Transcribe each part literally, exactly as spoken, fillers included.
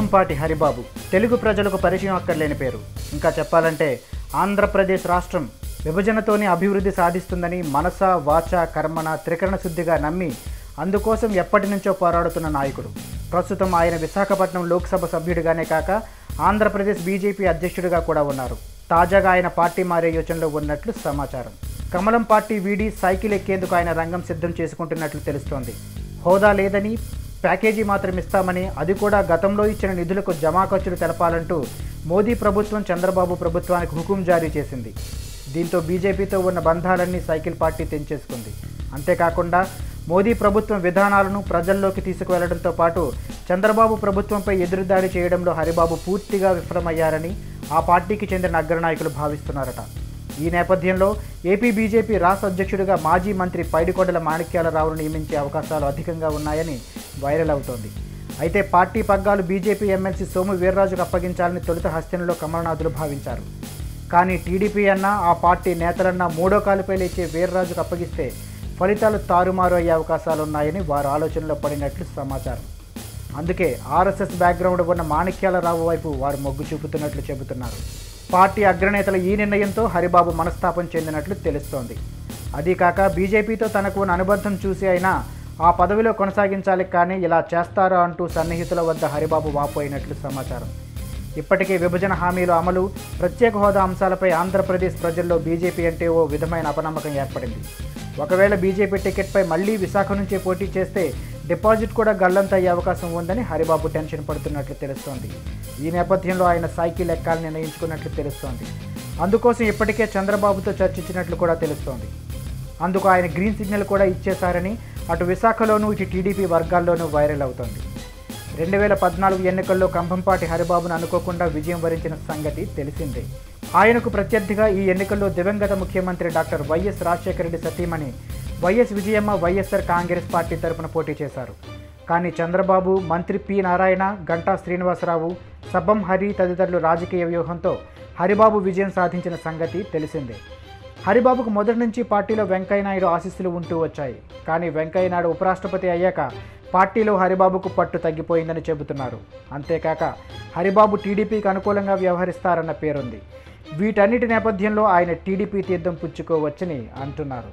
కంభంపాటి హరిబాబు తెలుగు ప్రజలకు పరిచయం అక్కర్లేని పేరు. ఇంకా చెప్పాలంటే ఆంధ్రప్రదేశ్ రాష్ట్రం విభజనతోనే అభివృద్ధి సాధిస్తుందని మనస వాచ కర్మణ త్రికరణ శుద్ధిగా నమ్మి అందుకోసం ఎప్పటి నుంచో పోరాడుతున్న నాయకుడు. ప్రస్తుతం ఆయన విశాఖపట్నం లోక్సభ సభ్యుడిగానే కాక ఆంధ్రప్రదేశ్ బీజేపీ అధ్యక్షుడిగా కూడా ఉన్నారు. తాజాగా ఆయన పార్టీ మారే యోచనలో ఉన్నట్లు సమాచారం. కమలం పార్టీ వీడి సైకిల్ ఎక్కేందుకు ఆయన రంగం సిద్ధం చేసుకుంటున్నట్లు తెలుస్తోంది. హోదా లేదని ప్యాకేజీ మాత్రం ఇస్తామని, అది కూడా గతంలో ఇచ్చిన నిధులకు జమా ఖర్చులు తెలపాలంటూ మోదీ ప్రభుత్వం చంద్రబాబు ప్రభుత్వానికి హుకుం జారీ చేసింది. దీంతో బీజేపీతో ఉన్న బంధాలన్నీ సైకిల్ పార్టీ తెంచేసుకుంది. అంతేకాకుండా మోదీ ప్రభుత్వం విధానాలను ప్రజల్లోకి తీసుకువెళ్లడంతో పాటు చంద్రబాబు ప్రభుత్వంపై ఎదురుదాడి చేయడంలో హరిబాబు పూర్తిగా విఫలమయ్యారని ఆ పార్టీకి చెందిన అగ్రనాయకులు భావిస్తున్నారట. ఈ నేపథ్యంలో ఏపీ బీజేపీ రాష్ట్ర అధ్యక్షుడిగా మాజీ మంత్రి పైడికొండల మాణిక్యాలరావును నియమించే అవకాశాలు అధికంగా ఉన్నాయని వైరల్ అవుతోంది. అయితే పార్టీ పగ్గాలు బీజేపీ ఎమ్మెల్సీ సోము వీర్రాజుకు అప్పగించాలని తొలుత హస్తినలో కమలనాథులు భావించారు. కానీ టీడీపీ అన్నా ఆ పార్టీ నేతలన్నా మూడో కాలుపై లేచే వీర్రాజుకు అప్పగిస్తే ఫలితాలు తారుమారు అయ్యే అవకాశాలున్నాయని వారు ఆలోచనలో పడినట్లు సమాచారం. అందుకే ఆర్ఎస్ఎస్ బ్యాక్గ్రౌండ్ ఉన్న మాణిక్యాలరావు వైపు వారు మొగ్గు చూపుతున్నట్లు చెబుతున్నారు. పార్టీ అగ్రనేతల ఈ నిర్ణయంతో హరిబాబు మనస్తాపం చెందినట్లు తెలుస్తోంది. అదీకాక బీజేపీతో తనకు ఉన్న అనుబంధం చూసి అయినా ఆ పదవిలో కొనసాగించాలి, కానీ ఇలా చేస్తారా అంటూ సన్నిహితుల వద్ద హరిబాబు వాపోయినట్లు సమాచారం. ఇప్పటికే విభజన హామీల అమలు, ప్రత్యేక హోదా అంశాలపై ఆంధ్రప్రదేశ్ ప్రజల్లో బీజేపీ అంటే ఓ విధమైన అపనమ్మకం ఏర్పడింది. ఒకవేళ బీజేపీ టికెట్పై మళ్లీ విశాఖ నుంచే పోటీ చేస్తే డిపాజిట్ కూడా గల్లంతయ్యే అవకాశం ఉందని హరిబాబు టెన్షన్ పడుతున్నట్లు తెలుస్తోంది. ఈ నేపథ్యంలో ఆయన సైకిల్ ఎక్కాలని నిర్ణయించుకున్నట్లు తెలుస్తోంది. అందుకోసం ఇప్పటికే చంద్రబాబుతో చర్చించినట్లు కూడా తెలుస్తోంది. అందుకు ఆయన గ్రీన్ సిగ్నల్ కూడా ఇచ్చేశారని అటు విశాఖలోనూ ఇటు టీడీపీ వర్గాల్లోనూ వైరల్ అవుతోంది. రెండు వేల పద్నాలుగు ఎన్నికల్లో కంభంపాటి హరిబాబును అనుకోకుండా విజయం వరించిన సంగతి తెలిసిందే. ఆయనకు ప్రత్యర్థిగా ఈ ఎన్నికల్లో దివంగత ముఖ్యమంత్రి డాక్టర్ వైఎస్ రాజశేఖర రెడ్డి సతీమణి Y S Vijayamma YSR Congress party తరపున పోటీ చేశారు. కానీ చంద్రబాబు, మంత్రి పి నారాయణ, గంటా శ్రీనివాసరావు, సబ్బం హరి తదితరులు రాజకీయ వ్యూహంతో హరిబాబు విజయం సాధించిన సంగతి తెలిసిందే. హరిబాబుకు మొదటి నుంచి పార్టీలో వెంకయ్యనాయుడు ఆశీస్సులు ఉంటూ వచ్చాయి. కానీ వెంకయ్యనాయుడు ఉపరాష్ట్రపతి అయ్యాక పార్టీలో హరిబాబుకు పట్టు తగ్గిపోయిందని చెబుతున్నారు. అంతేకాక హరిబాబు టీడీపీకి అనుకూలంగా వ్యవహరిస్తారన్న పేరుంది. వీటన్నిటి నేపథ్యంలో ఆయన టీడీపీ తీర్థం పుచ్చుకోవచ్చని అంటున్నారు.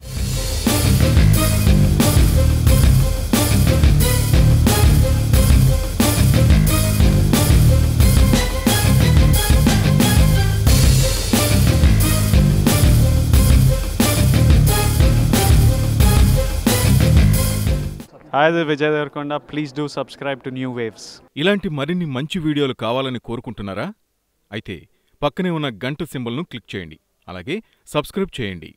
Hi, this is Vijay Devarkonda. Please do subscribe to New Waves. ఇలాంటి మరిన్ని మంచి వీడియోలు కావాలని కోరుకుంటున్నారా? అయితే పక్కనే ఉన్న గంట సింబల్ను క్లిక్ చేయండి. అలాగే సబ్స్క్రైబ్ చేయండి.